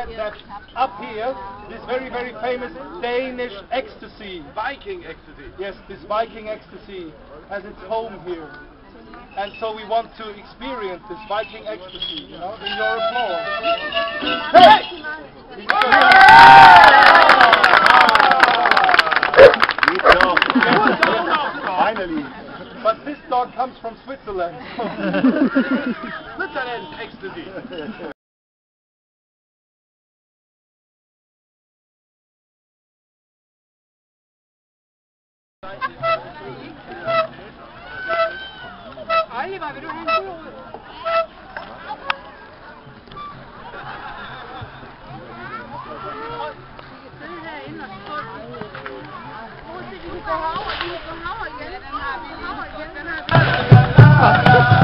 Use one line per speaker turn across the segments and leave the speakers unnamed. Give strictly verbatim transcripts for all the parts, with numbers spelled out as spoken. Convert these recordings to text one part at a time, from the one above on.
That up here, this very, very famous Danish ecstasy.
Viking ecstasy.
Yes, this Viking ecstasy has its home here. And so we want to experience this Viking ecstasy, you know, in your applause. Hey! Finally. But this dog comes from Switzerland.
Switzerland ecstasy.
Oliver, vil du have en god ud? Vi kan sidde herinde og stå. Prøv at se, vi kan gå herover, vi kan gå herover igen. Den har vi, herover igen, den har vi.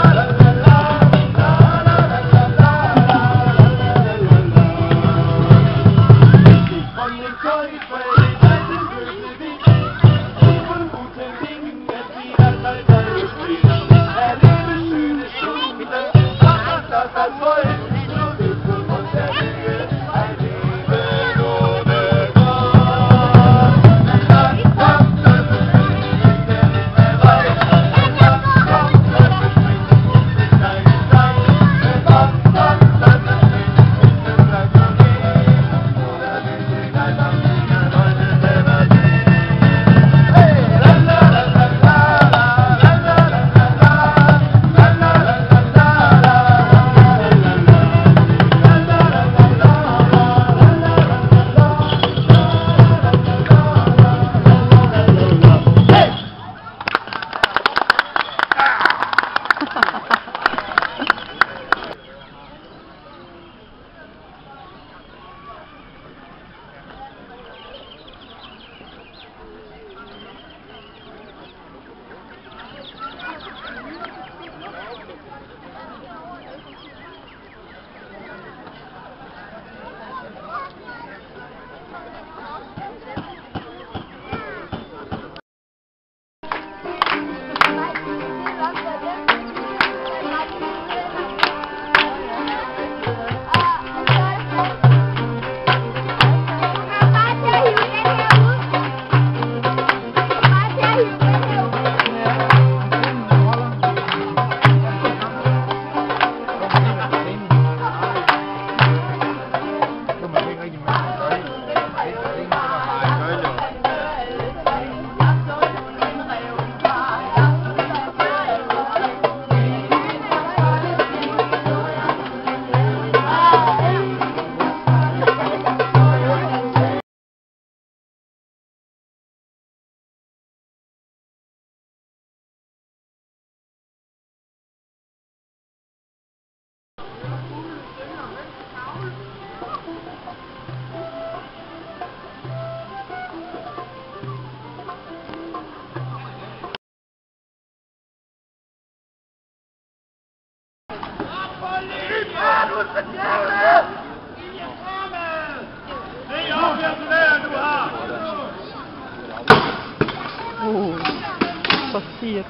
Oh, passiert.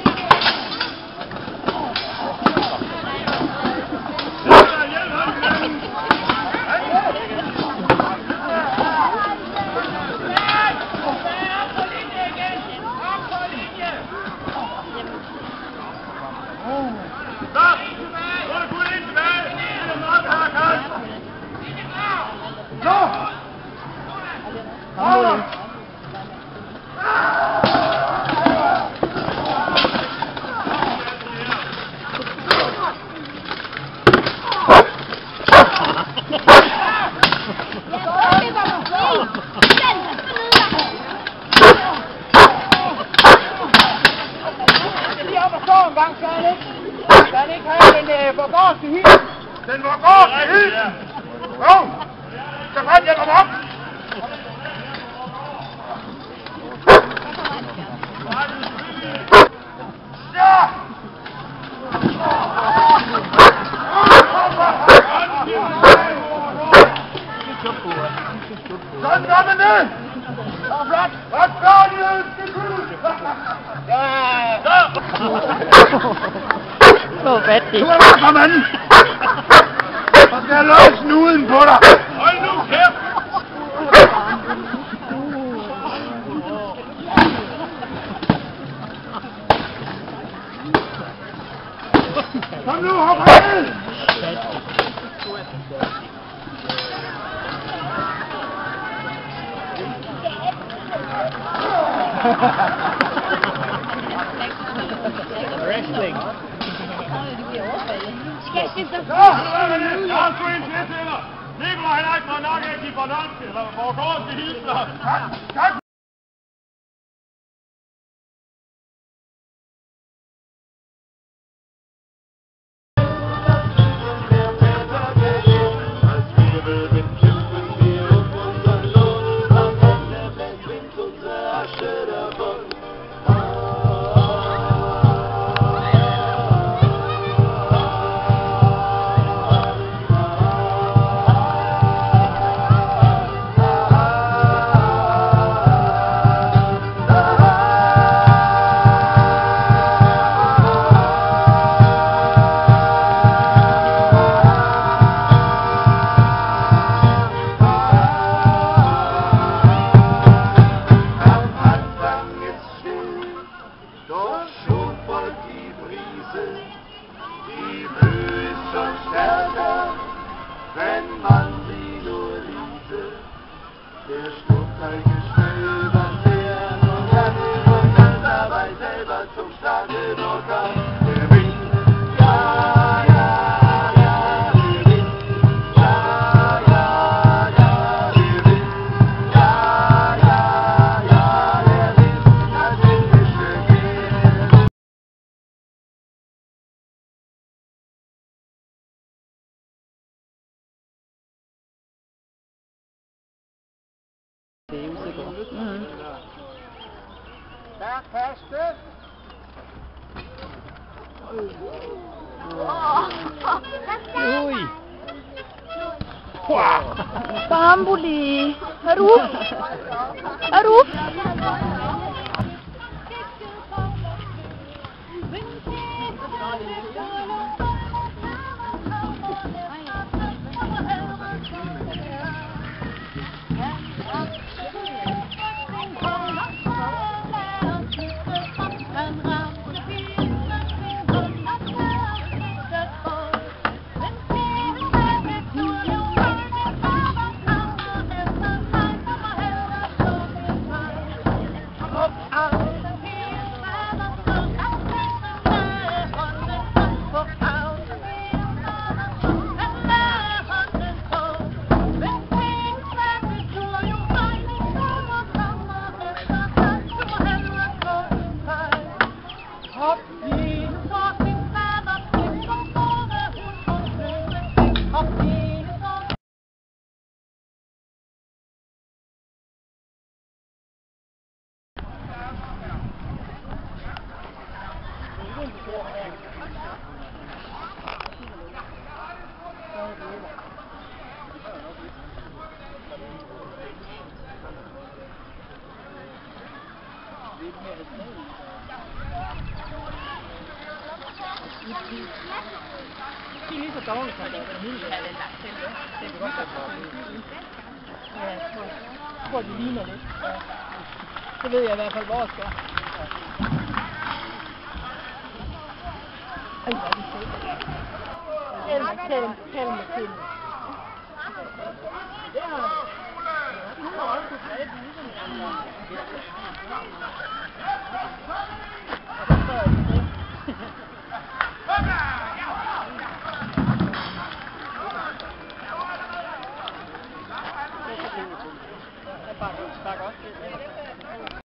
Den ikke have, den øh, var gård til hit. Den var gård til hit. Jo, så fandt jeg dem op. Ja. Sådan gør man det. Og flot. Hvad gør de? Ja.
Så fattig.
Nu er der kommet. Så skal jeg løse snuden på dig! Hold nu kæft! Kom nu, hop ned!
Wrestling.
Skal jeg skifte?
Så, hvad er det? Jeg har sgu en til til dig. Nikolaj, han er ikke nok ikke i Bornholm, eller hvor går vi hilser? Tak, tak.
Mm.
Der kaste.
Ui.
Bambuli. Ruf. Ruf.
Det er lige så dårligt, som det er den lille. Ja, den der selv. Det kan godt være. Ja, jeg tror, jeg tror, de ligner lidt. Ja. Det ved jeg i hvert fald, hvor jeg skal. Ej, hvor er de søde. Helm, helm, helm og helm. Det har du har også kunne tage det ligesom den andre. Og så står jeg det. Jeg bakker også lidt.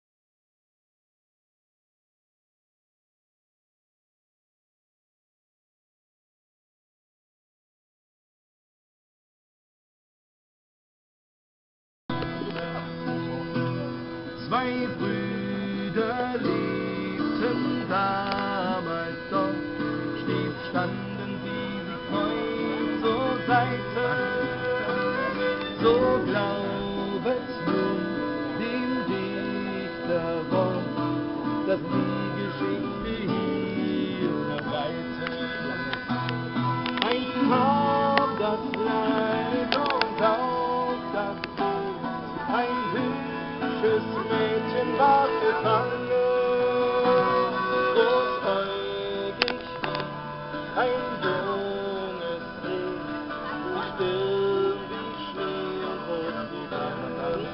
Zwei Brüder lebten damals dort, stets standen sie sich treu zur Seite. So glaubet nun dem Dichterwort, dass die Geschichte hier verbreitet. Ein Tag Manches Mädchen war gefangen, großäugig wie ein junges Reh, still wie Schnee und rot wie Wangen.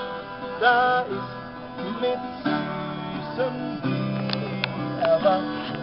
Da ist mit süßem Lied erwacht